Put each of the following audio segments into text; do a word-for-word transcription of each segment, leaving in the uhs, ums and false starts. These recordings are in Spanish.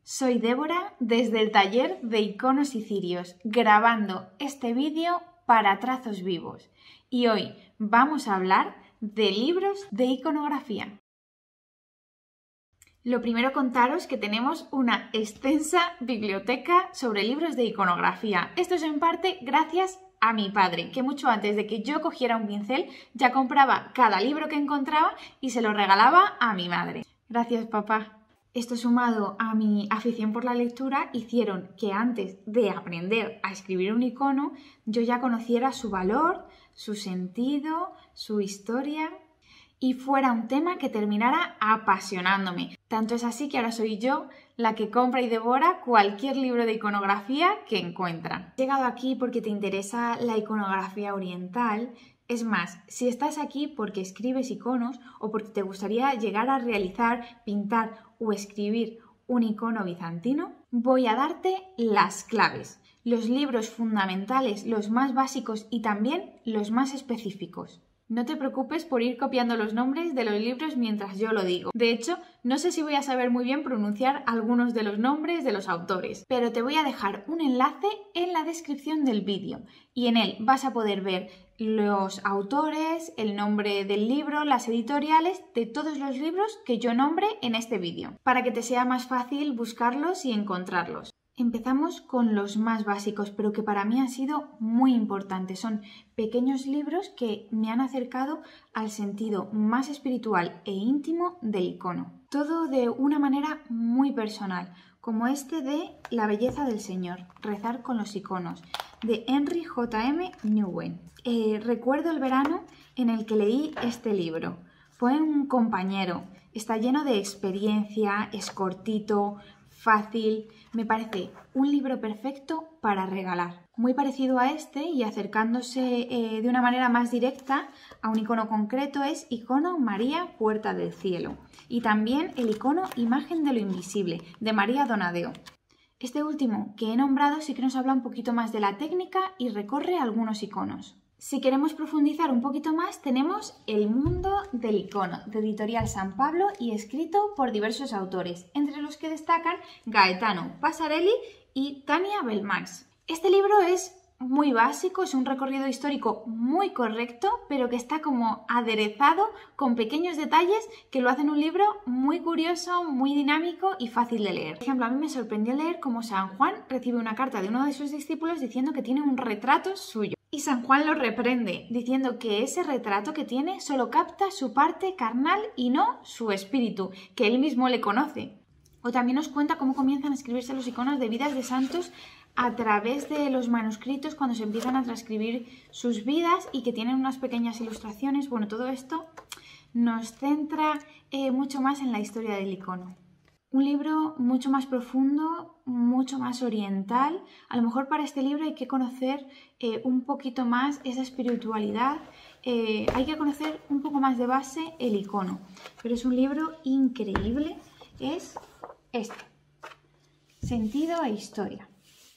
Soy Débora desde el taller de iconos y cirios, grabando este vídeo para Trazos Vivos. Y hoy vamos a hablar de libros de iconografía. Lo primero contaros que tenemos una extensa biblioteca sobre libros de iconografía. Esto es en parte gracias a mi padre, que mucho antes de que yo cogiera un pincel ya compraba cada libro que encontraba y se lo regalaba a mi madre. Gracias, papá. Esto sumado a mi afición por la lectura hicieron que antes de aprender a escribir un icono yo ya conociera su valor, su sentido, su historia y fuera un tema que terminara apasionándome. Tanto es así que ahora soy yo la que compra y devora cualquier libro de iconografía que encuentra. He llegado aquí porque te interesa la iconografía oriental. Es más, si estás aquí porque escribes iconos o porque te gustaría llegar a realizar, pintar o escribir un icono bizantino, voy a darte las claves, los libros fundamentales, los más básicos y también los más específicos. No te preocupes por ir copiando los nombres de los libros mientras yo lo digo. De hecho, no sé si voy a saber muy bien pronunciar algunos de los nombres de los autores, pero te voy a dejar un enlace en la descripción del vídeo y en él vas a poder ver los autores, el nombre del libro, las editoriales de todos los libros que yo nombre en este vídeo, para que te sea más fácil buscarlos y encontrarlos. Empezamos con los más básicos, pero que para mí han sido muy importantes. Son pequeños libros que me han acercado al sentido más espiritual e íntimo del icono. Todo de una manera muy personal, como este de La belleza del Señor, rezar con los iconos, de Henry J M Nguyen. Eh, recuerdo el verano en el que leí este libro. Fue un compañero, está lleno de experiencia, es cortito, fácil, me parece un libro perfecto para regalar. Muy parecido a este y acercándose eh, de una manera más directa a un icono concreto es Icono María Puerta del Cielo y también el icono Imagen de lo Invisible de María Donadeo. Este último que he nombrado sí que nos habla un poquito más de la técnica y recorre algunos iconos. Si queremos profundizar un poquito más, tenemos El mundo del icono, de Editorial San Pablo y escrito por diversos autores, entre los que destacan Gaetano Passarelli y Tania Belmax. Este libro es muy básico, es un recorrido histórico muy correcto, pero que está como aderezado con pequeños detalles que lo hacen un libro muy curioso, muy dinámico y fácil de leer. Por ejemplo, a mí me sorprendió leer cómo San Juan recibe una carta de uno de sus discípulos diciendo que tiene un retrato suyo. Y San Juan lo reprende, diciendo que ese retrato que tiene solo capta su parte carnal y no su espíritu, que él mismo le conoce. O también nos cuenta cómo comienzan a escribirse los iconos de vidas de santos a través de los manuscritos cuando se empiezan a transcribir sus vidas y que tienen unas pequeñas ilustraciones. Bueno, todo esto nos centra eh, mucho más en la historia del icono. Un libro mucho más profundo, mucho más oriental. A lo mejor para este libro hay que conocer eh, un poquito más esa espiritualidad, eh, hay que conocer un poco más de base el icono. Pero es un libro increíble, es este, Sentido e Historia.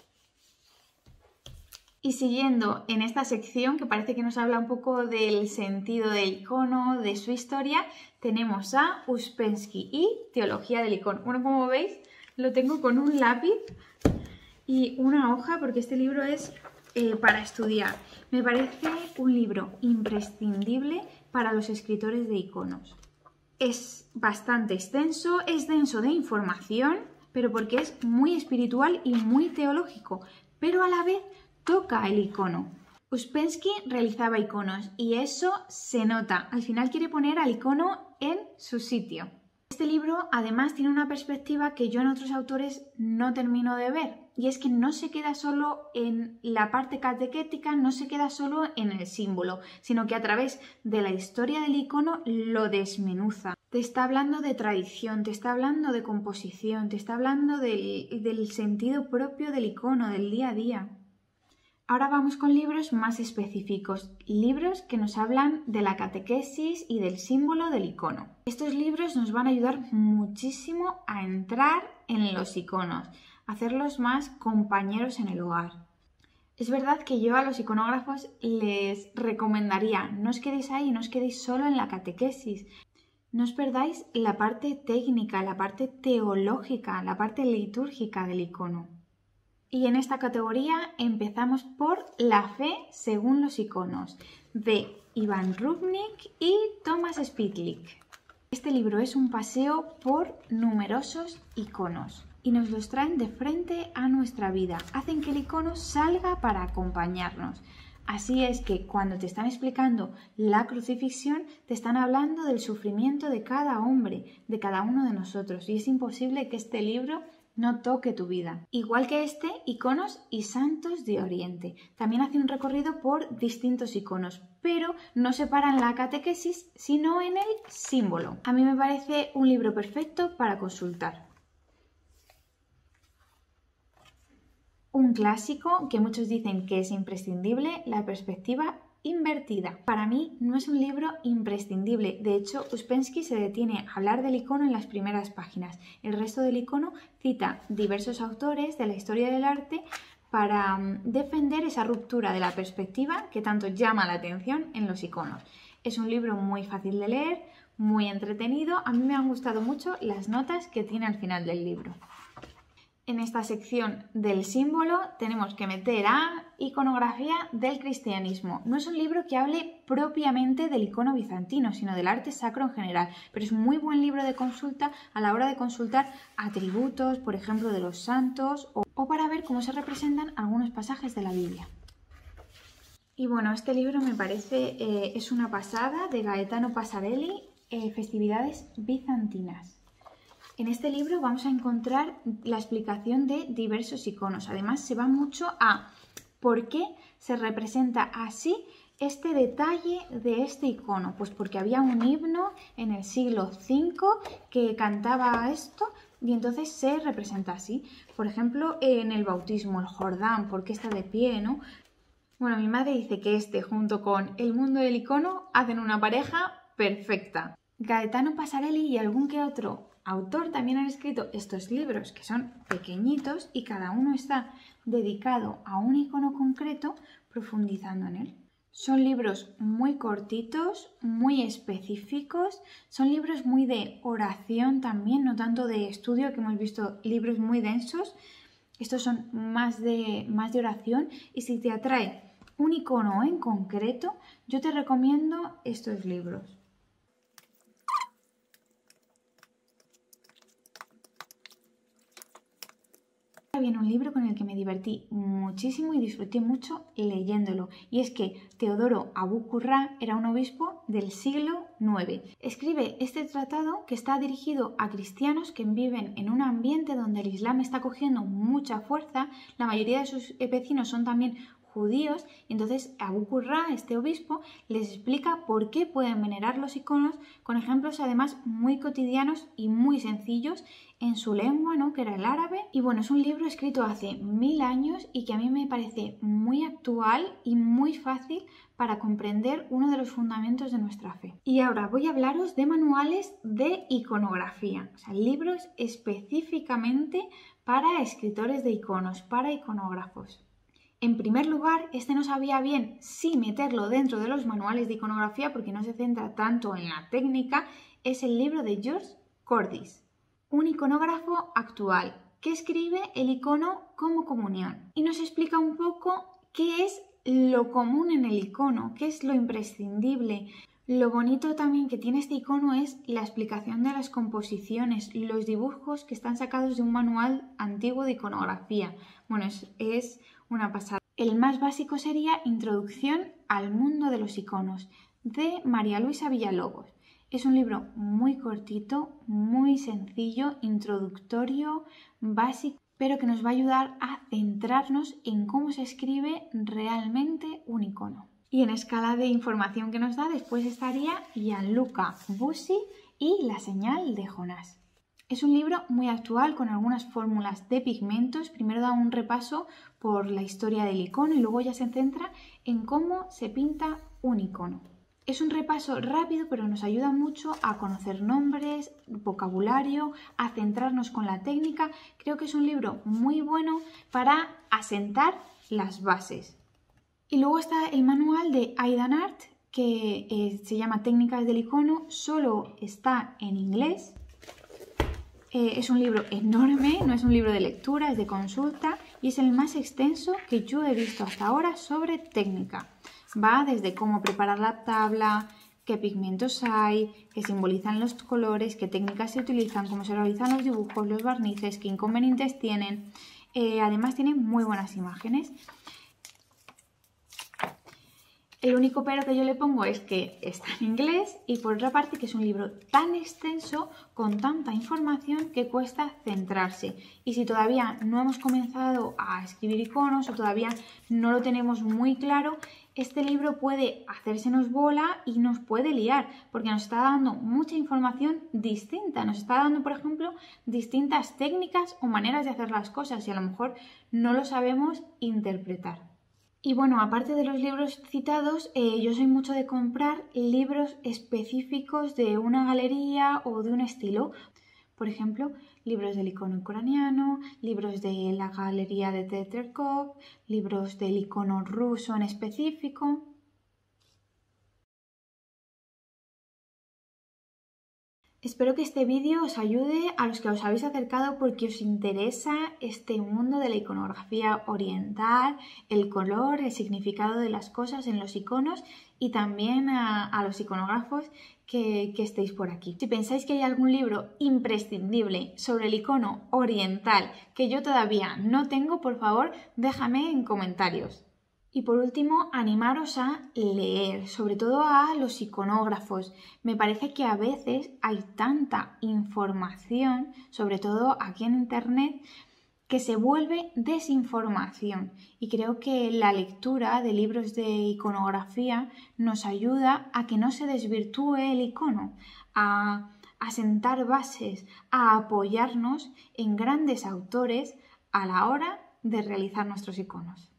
Y siguiendo en esta sección que parece que nos habla un poco del sentido del icono, de su historia, tenemos a Uspensky y Teología del icono. Bueno, como veis, lo tengo con un lápiz y una hoja porque este libro es eh, para estudiar. Me parece un libro imprescindible para los escritores de iconos. Es bastante extenso, es denso de información, pero porque es muy espiritual y muy teológico, pero a la vez toca el icono. Uspensky realizaba iconos y eso se nota. Al final quiere poner al icono en su sitio. Este libro además tiene una perspectiva que yo en otros autores no termino de ver y es que no se queda solo en la parte catequética, no se queda solo en el símbolo, sino que a través de la historia del icono lo desmenuza. Te está hablando de tradición, te está hablando de composición, te está hablando del, del sentido propio del icono, del día a día. Ahora vamos con libros más específicos, libros que nos hablan de la catequesis y del símbolo del icono. Estos libros nos van a ayudar muchísimo a entrar en los iconos, a hacerlos más compañeros en el hogar. Es verdad que yo a los iconógrafos les recomendaría, no os quedéis ahí, no os quedéis solo en la catequesis. No os perdáis la parte técnica, la parte teológica, la parte litúrgica del icono. Y en esta categoría empezamos por La fe según los iconos, de Ivan Rubnik y Thomas Spitlik. Este libro es un paseo por numerosos iconos y nos los traen de frente a nuestra vida, hacen que el icono salga para acompañarnos. Así es que cuando te están explicando la crucifixión, te están hablando del sufrimiento de cada hombre, de cada uno de nosotros, y es imposible que este libro no toque tu vida. Igual que este, Iconos y Santos de Oriente. También hace un recorrido por distintos iconos, pero no se para en la catequesis, sino en el símbolo. A mí me parece un libro perfecto para consultar. Un clásico que muchos dicen que es imprescindible, La perspectiva invertida. Para mí no es un libro imprescindible, de hecho Uspensky se detiene a hablar del icono en las primeras páginas. El resto del icono cita diversos autores de la historia del arte para um, defender esa ruptura de la perspectiva que tanto llama la atención en los iconos. Es un libro muy fácil de leer, muy entretenido, a mí me han gustado mucho las notas que tiene al final del libro. En esta sección del símbolo tenemos que meter a Iconografía del cristianismo. No es un libro que hable propiamente del icono bizantino, sino del arte sacro en general, pero es muy buen libro de consulta a la hora de consultar atributos, por ejemplo, de los santos o, o para ver cómo se representan algunos pasajes de la Biblia. Y bueno, este libro me parece eh, es una pasada, de Gaetano Passarelli, eh, Festividades bizantinas. En este libro vamos a encontrar la explicación de diversos iconos. Además, se va mucho a por qué se representa así este detalle de este icono. Pues porque había un himno en el siglo cinco que cantaba esto y entonces se representa así. Por ejemplo, en el bautismo, el Jordán, ¿por qué está de pie, no? Bueno, mi madre dice que este junto con El mundo del icono hacen una pareja perfecta. Gaetano Passarelli y algún que otro autor también han escrito estos libros que son pequeñitos y cada uno está dedicado a un icono concreto profundizando en él. Son libros muy cortitos, muy específicos, son libros muy de oración también, no tanto de estudio, que hemos visto libros muy densos. Estos son más de, más de oración y si te atrae un icono en concreto, yo te recomiendo estos libros. Viene un libro con el que me divertí muchísimo y disfruté mucho leyéndolo, y es que Teodoro Abú-Qurra era un obispo del siglo nueve. Escribe este tratado que está dirigido a cristianos que viven en un ambiente donde el Islam está cogiendo mucha fuerza, la mayoría de sus vecinos son también judíos, y entonces Abú-Qurra, este obispo, les explica por qué pueden venerar los iconos con ejemplos además muy cotidianos y muy sencillos en su lengua, ¿no?, que era el árabe. Y bueno, es un libro escrito hace mil años y que a mí me parece muy actual y muy fácil para comprender uno de los fundamentos de nuestra fe. Y ahora voy a hablaros de manuales de iconografía, o sea, libros específicamente para escritores de iconos, para iconógrafos. En primer lugar, este no sabía bien si meterlo dentro de los manuales de iconografía porque no se centra tanto en la técnica, es el libro de George Cordis, un iconógrafo actual que escribe el icono como comunión y nos explica un poco qué es lo común en el icono, qué es lo imprescindible. Lo bonito también que tiene este icono es la explicación de las composiciones, los dibujos que están sacados de un manual antiguo de iconografía. Bueno, es, es una pasada. El más básico sería Introducción al mundo de los iconos, de María Luisa Villalobos. Es un libro muy cortito, muy sencillo, introductorio, básico, pero que nos va a ayudar a centrarnos en cómo se escribe realmente un icono. Y en escala de información que nos da, después estaría Gianluca Bussi y La señal de Jonás. Es un libro muy actual con algunas fórmulas de pigmentos. Primero da un repaso por la historia del icono y luego ya se centra en cómo se pinta un icono. Es un repaso rápido, pero nos ayuda mucho a conocer nombres, vocabulario, a centrarnos con la técnica. Creo que es un libro muy bueno para asentar las bases. Y luego está el manual de Aidan Art, que eh, se llama Técnicas del icono, solo está en inglés. Eh, es un libro enorme, no es un libro de lectura, es de consulta y es el más extenso que yo he visto hasta ahora sobre técnica. Va desde cómo preparar la tabla, qué pigmentos hay, qué simbolizan los colores, qué técnicas se utilizan, cómo se realizan los dibujos, los barnices, qué inconvenientes tienen. Eh, además tiene muy buenas imágenes. El único pero que yo le pongo es que está en inglés y por otra parte que es un libro tan extenso con tanta información que cuesta centrarse. Y si todavía no hemos comenzado a escribir iconos o todavía no lo tenemos muy claro, este libro puede hacérsenos bola y nos puede liar porque nos está dando mucha información distinta. Nos está dando, por ejemplo, distintas técnicas o maneras de hacer las cosas y a lo mejor no lo sabemos interpretar. Y bueno, aparte de los libros citados, eh, yo soy mucho de comprar libros específicos de una galería o de un estilo. Por ejemplo, libros del icono ucraniano, libros de la galería de Tretyakov, libros del icono ruso en específico. Espero que este vídeo os ayude a los que os habéis acercado porque os interesa este mundo de la iconografía oriental, el color, el significado de las cosas en los iconos y también a, a los iconógrafos que, que estéis por aquí. Si pensáis que hay algún libro imprescindible sobre el icono oriental que yo todavía no tengo, por favor, déjame en comentarios. Y por último, animaros a leer, sobre todo a los iconógrafos. Me parece que a veces hay tanta información, sobre todo aquí en internet, que se vuelve desinformación. Y creo que la lectura de libros de iconografía nos ayuda a que no se desvirtúe el icono, a, a sentar bases, a apoyarnos en grandes autores a la hora de realizar nuestros iconos.